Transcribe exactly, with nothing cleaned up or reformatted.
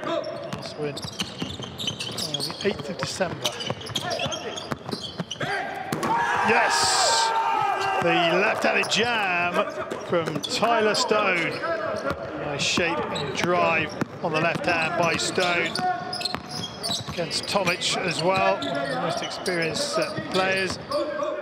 Last win on the eighth of December. Yes! The left-handed jam from Tyler Stone. Nice shape and drive on the left hand by Stone. Against Tomic as well, one of the most experienced uh, players.